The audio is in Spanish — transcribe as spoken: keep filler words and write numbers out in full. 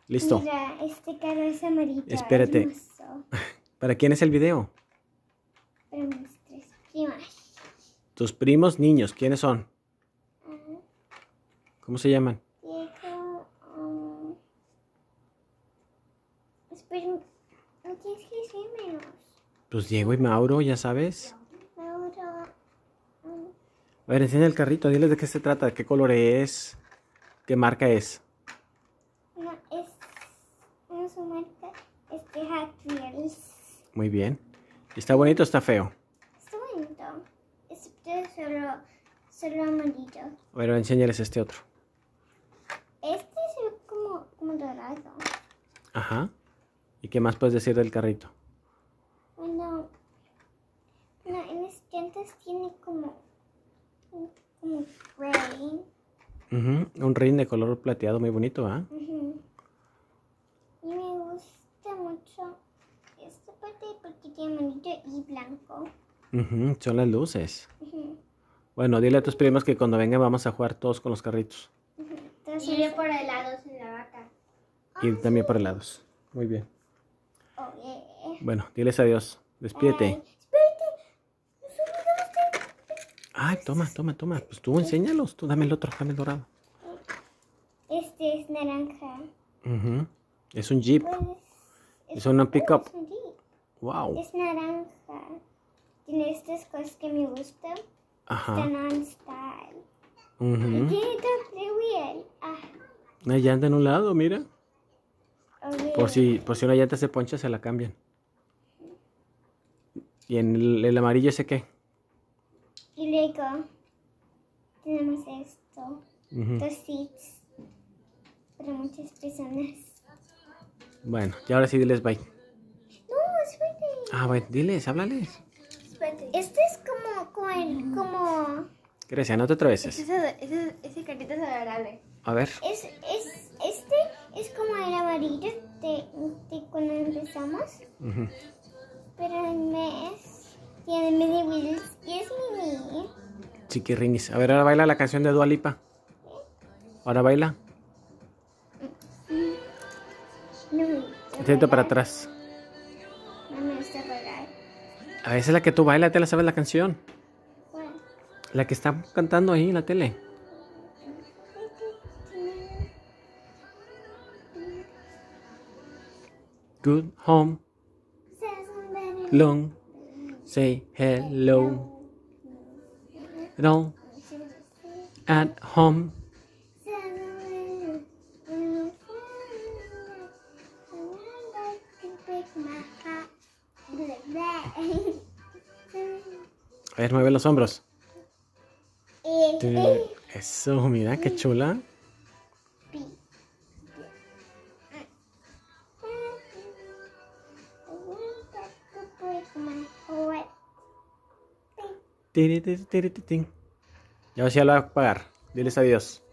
Listo. Mira, este carro es amarillo. Espérate. Hermoso. ¿Para quién es el video? Para mis tres primas. Tus primos niños, ¿quiénes son? Uh, ¿Cómo se llaman? Diego. Um, espera, no tienes que decírmelos. Pues Diego y Mauro, ya sabes. Ahora. Um, A ver, enseña el carrito, diles de qué se trata, de qué color es, qué marca es. no, es. No es su marca. Es de Hot Wheels. Muy bien. ¿Está bonito o está feo? Está bonito. Excepto solo, solo amarillo. A ver, enséñales este otro. Este se ve como, como dorado. Ajá. ¿Y qué más puedes decir del carrito? Bueno, no, en las llantas tiene como, como gray. Ujú, un rin de color plateado muy bonito, ¿ah? Uh-huh. Y me gusta mucho esta parte porque tiene amarillo y blanco. Ujú, son las luces. Uh-huh. Bueno, dile a tus primos que cuando vengan vamos a jugar todos con los carritos. Uh-huh. Entonces, Iré por helados en la vaca. Y también por helados. Muy bien. oh, yeah. Bueno, diles adiós. Despídete. Ay, espérate. Nos olvidamos Ay, toma, toma, toma. Pues tú enséñalos. Tú dame el otro, dame el dorado. de- Este es naranja. Ujú. Es un Jeep. Pues, Es un pick-up. es un Jeep. Wow. Es naranja. Tiene estas cosas que me gustan. Ajá. Están on style. Y Ujú. tiene doble wheel. Ah, Una llanta en un lado, mira. ok. Por si, por si una llanta se poncha, se la cambian. ¿Y en el, el amarillo ese qué? Y luego tenemos esto. Ujú. Dos seats para muchas personas. Bueno, y ahora sí diles bye. No, espérate. Ah, bueno, diles, háblales. Espérate. Este es como, como, el- como Grecia, no te atraveses. Ese, ese, ese carrito es adorable. A ver. es, es, este es como el amarillo de, de cuando empezamos. Ujú. Pero en vez tiene mini wheels y es mini. Chiquirrinis. A ver, ahora baila la canción de Dua Lipa. Ahora baila. No me Intenta para atrás. No me gusta bailar. A veces la que tú bailas, te la sabes la canción. Bueno. La que está cantando ahí en la tele. Good home, long, say hello. No, at home. A ver, mueve los hombros. Eso, mira, qué chula. Tiri, tiri, tiri, tiri, tin. Ya ahora sí ya lo voy a pagar. Diles adiós.